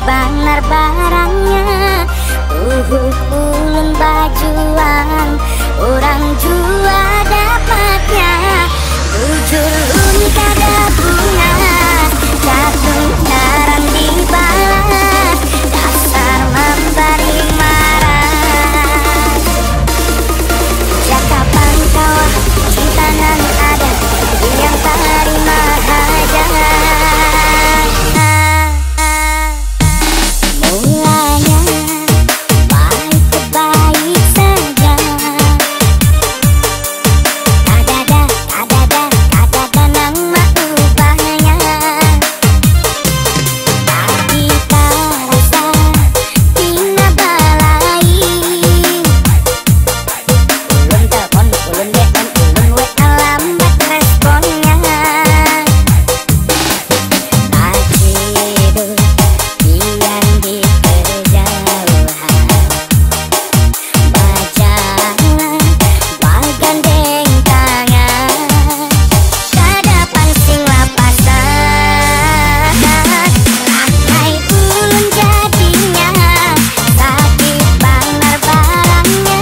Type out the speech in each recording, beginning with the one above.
banar barangnya. Ulun bajuan, orang jua dapatnya. Bujur lun kada bunga, jatuh jarang dibalas. Dasar memberi marah. Jaka pangkawah cinta nan ada, yang terima aja. Mulanya baik-baik saja. Kadada nang maubahnya. Tapi terasa tina balai. Ulun telepon, ulun DM, ulun WA lambat responnya. Tak tidur diam di kejauhan. Berjalan bergandeng tangan, kada pansing lapasan. Rakai ulun jadinya, sakit banar barangnya.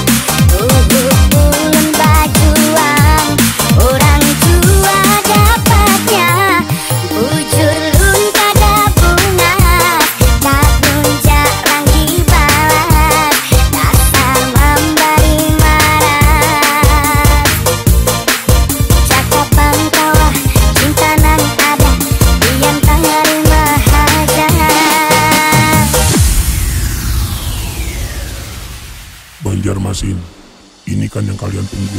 Ulun bajuan, orang jua dapatnya. Bujur lun kada bunga, kadung jarang dibalas. Dasar memberi marah. Cakap pangkawah cinta nan ada, yang terima aja. Banjarmasin, ini kan yang kalian tunggu.